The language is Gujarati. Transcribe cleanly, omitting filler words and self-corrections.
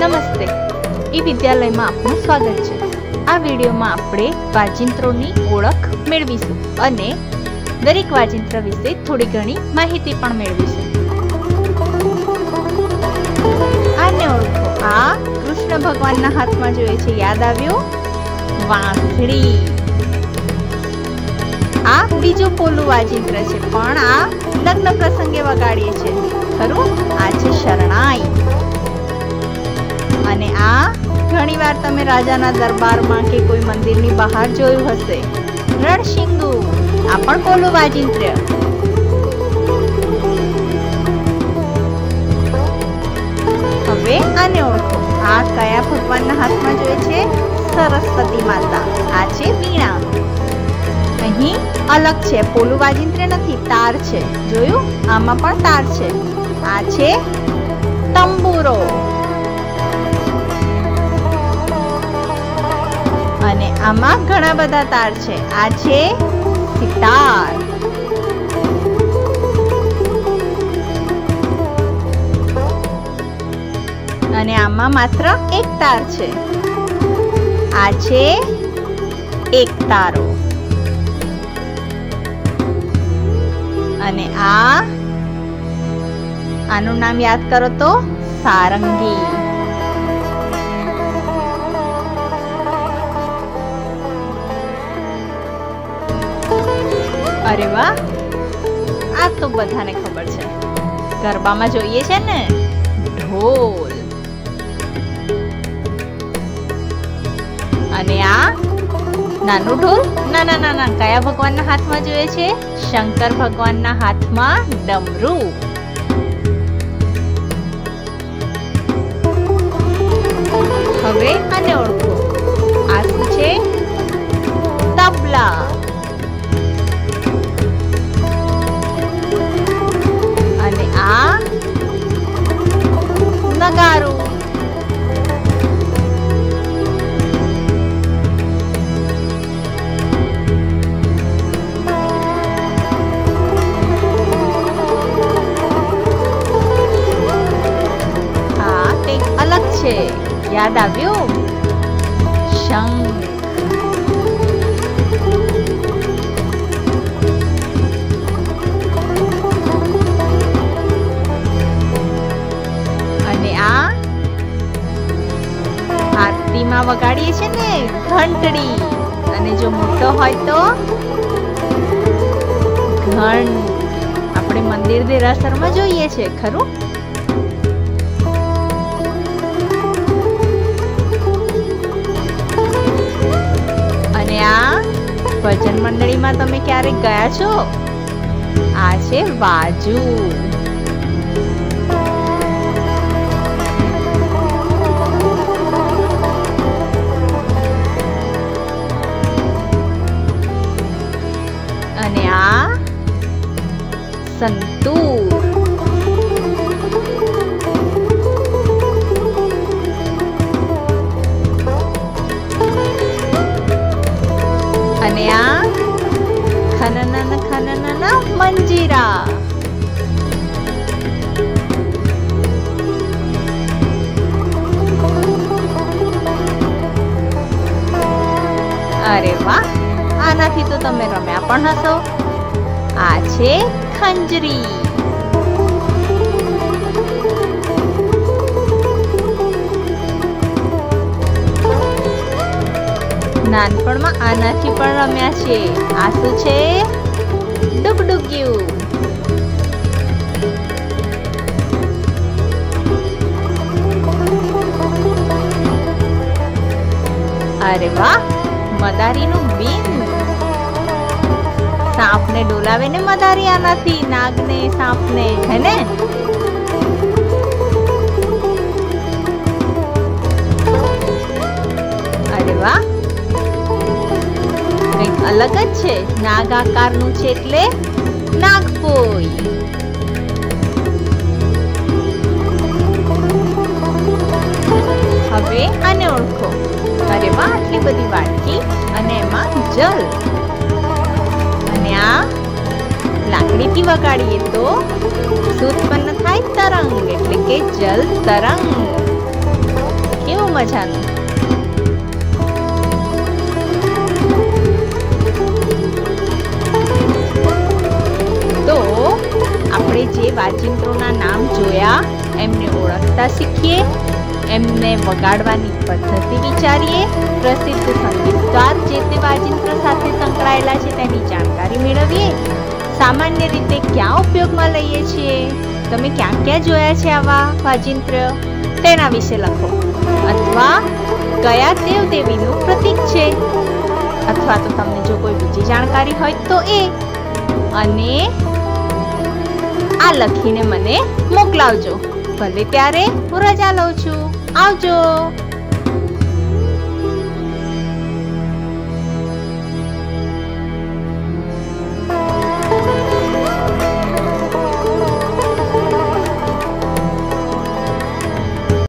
નમસ્તે, ઈ વિદ્યાલયમાં આપનું સ્વાગત છે। આ વિડીયોમાં આપણે વાજિંત્રોની ઓળખ મેળવીશું અને દરેક વાજિંત્ર વિશે થોડી ઘણી માહિતી પણ મેળવીશું। આને ઓળખો। આ કૃષ્ણ ભગવાનના હાથમાં જોઈએ છે, યાદ આવ્યું? વાંસળી। આ બીજું પોલું વાજિંત્ર છે, પણ આ લગ્ન પ્રસંગે વગાડીએ છે, ખરું? આ છે શરણાઈ। અને આ ઘણીવાર તમે રાજાના દરબારમાં કે કોઈ મંદિરની બહાર જોયું હશે, રણશીંગુ। આ પણ પોલું વાજિંત્ર। હવે આને ઓળખો। આ કયા ભગવાનના હાથમાં જોઈએ છે? સરસ્વતી માતા। આ છે વીણા। અહીં અલગ છે, પોલું વાજિંત્ર નથી, તાર છે, જોયું? આમાં પણ તાર છે। આ છે તંબુરો અને આમાં ઘણા બધા તાર છે। આ છે સિતાર। અને આમાં માત્ર એક તાર છે। આ છે એક તારો। અને આનું નામ યાદ કરો તો સારંગી। અરે વાહ, આ તો બધાને ખબર છે, ગરબામાં જોઈએ છે ને, ઢોલ। અને આ નાનું ઢોલ? ના ના ના ના, કયા ભગવાનના હાથમાં જોઈએ છે? શંકર ભગવાનના હાથમાં ડમરું। હવે આને ઓળખો। આ શું છે? તબલા। અને આ નગારું। અલગ છે, યાદ આવ્યું? શંખ। અને આ આરતીમાં વગાડીએ છે ને, ઘંટડી। અને જો મોટો હોય તો ઘંટ। આપણે મંદિર દેરાસરમાં જોઈએ છે, ખરું? આ ભજન મંડળીમાં તમે ક્યારેક ગયા છો? આ છે બાજુ। અને આ સંતૂર। અને આ ખનનના મંજીરા। અરે વાહ, આનાથી તો તમે રમ્યા પણ હશો। આ છે ખંજરી। નાનપણમાં આનાથી પણ રમ્યા છે। આ શું છે? ડુગડુગિયું। અરે વાહ, મદારીનું બીન। સાપને ડોલાવે ને મદારી આનાથી, નાગને, સાપને, હે ને? અરે વાહ, અલગ જ છે, નાગ આકારનું છે એટલે નાગપોઈ। હવે આને ઓળખો। અરે વાહ, આટલી બધી વાટકી અને એમાં જલ। અને આ લાકડીથી વગાડીએ તો શું ઉત્પન્ન થાય? તરંગ, એટલે કે જલ તરંગ। મજાનું. તો આપણે જે વાજિંત્રોના નામ જોયા એમને ઓળખતા શીખીએ, એમને વગાડવાની પદ્ધતિ વિચારીએ, પ્રસિદ્ધ સંગીતકાર જે તે વાજિંત્ર સાથે સંકળાયેલા છે તેની જાણકારી મેળવીએ. સામાન્ય રીતે ક્યાં ઉપયોગમાં લઈએ છીએ, તમે ક્યાં ક્યાં જોયા છે આવા વાજિંત્ર તેના વિશે લખો. અથવા કયા દેવ દેવીનું પ્રતીક છે, અથવા તો તમને જો કોઈ બીજી જાણકારી હોય તો એ. અને આ લખીને મને મોકલાવજો. ભલે ત્યારે હું રજા લઉં છું. આવજો.